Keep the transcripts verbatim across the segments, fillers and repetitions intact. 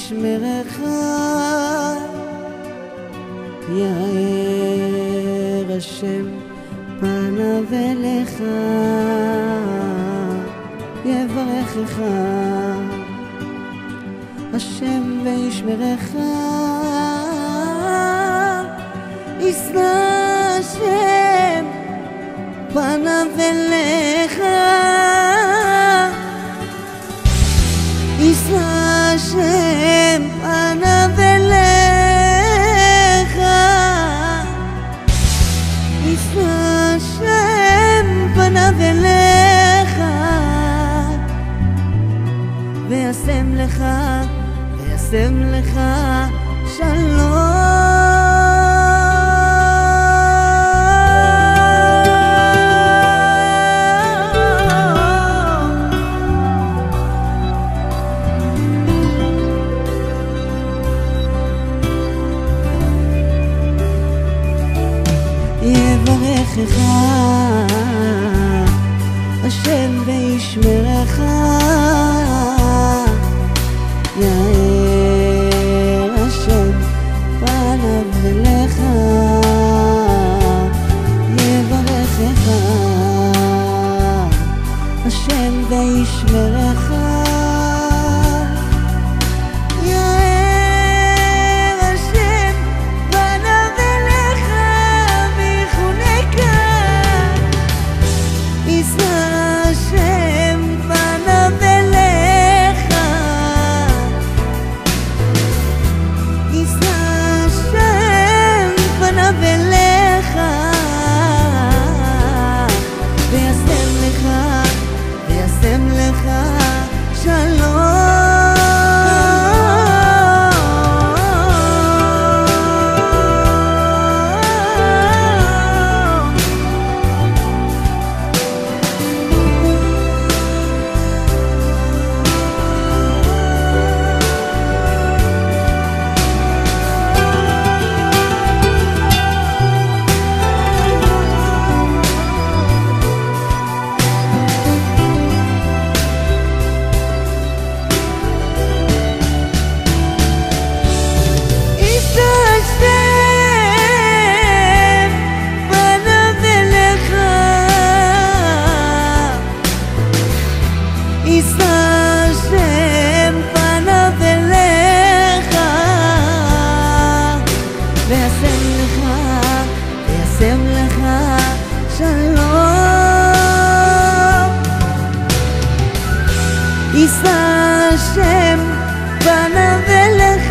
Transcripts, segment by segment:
וישמרך, יאר השם פניו אליך, יברכך השם וישמרך, ישא השם פניו אליך, ישא השם פניו אליך, ישא השם פניו אליך, וישם לך, וישם לך שלום. יברכך השם וישמרך, יאר השם פניו אליך, יברכך השם וישמרך, וישם לך שלום. ישא השם פניו אליך,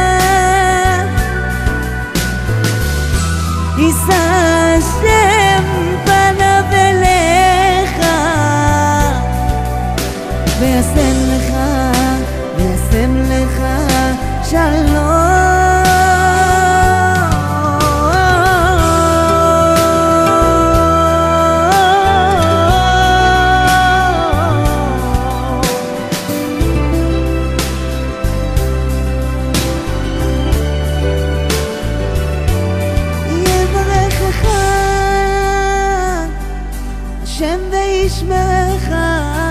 ישא השם פניו אליך, וישם לך, וישם לך שלום. השם וישמרך,